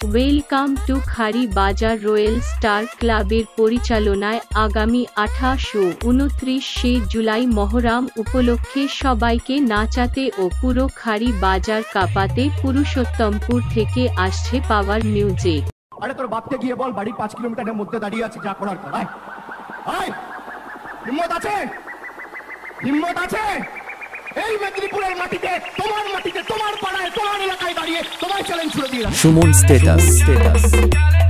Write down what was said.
Welcome to খারি বাজার royal star ক্লাবের পরিচালনায় আগামী 28 ও 29শে জুলাই মহরম উপলক্ষে সবাইকে নাচাতে ও পুরো খারি বাজার কাঁপাতে পুরুষোত্তমপুর থেকে আসছে পাওয়ার মিউজিক। আরে তোর বাপকে গিয়ে বল বাড়ি 5 কিলোমিটারের মধ্যে দাঁড়িয়ে আছে, যা করার কর। হিম্মত আছে? হিম্মত আছে? এই মেদিনীপুরের মাটিতে, তোমার পাড়ায়, তোমার এলাকায় দাঁড়িয়ে তোমায় চ্যালেঞ্জ ছুড়ে দিয়ে সুমন স্ট্যাটাস।